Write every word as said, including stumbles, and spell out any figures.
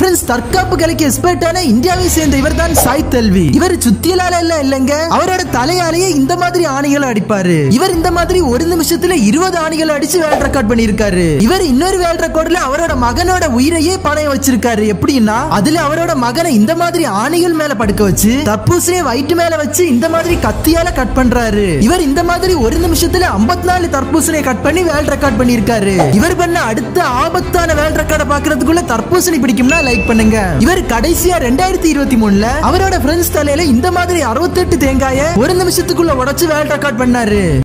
Defence தற்காப்பு கலைக்கு எக்ஸ்பர்ட்டான இந்தியாவை சேர்ந்த இவர் தான் சாய் தல்வி. இவர் சுத்தியலால எல்லாம் இல்லங்க, அவரோட தலையாலேயே இந்த மாதிரி ஆணிகளை அடிப்பாரு. இவர் இந்த மாதிரி ஒரு நிமிஷத்துல இருபது ஆணிகளை அடிச்சு வேர்ல்ட் ரெக்கார்ட் பண்ணிருக்காரு. இவர் இன்னொரு வேர்ல்ட் ரெக்கார்ட்ல அவரோட மகனோட உயிரையே பணைய வச்சிருக்காரு. எப்படின்னா அதுல அவரோட மகனை இந்த மாதிரி ஆணிகள் மேல படுக்க வச்சு தர்பூசணியை வயிற்று மேல வச்சு இந்த மாதிரி கத்தியால கட் பண்றாரு. இவர் இந்த மாதிரி ஒரு நிமிஷத்துல ஐம்பத்தி நாலு தர்பூசணியை கட் பண்ணி வேர்ல்ட் ரெக்கார்ட் பண்ணிருக்காரு. இவர் பண்ண அடுத்த ஆபத்தான வேர்ல்ட் ரெக்கார்டை பாக்குறதுக்குள்ள தர்பூசணி பிடிக்கும்னா லைக் பண்ணுங்க. இவர் கடைசியா ரெண்டாயிரத்தி இருபத்தி மூணுல அவரோட ஃப்ரெண்ட்ஸ் தலையில இந்த மாதிரி அறுபத்தி எட்டு தேங்காய ஒரு நிமிஷத்துக்குள்ள உடைச்சு வேர்ல்ட் ரெக்கார்ட் பண்ணாரு.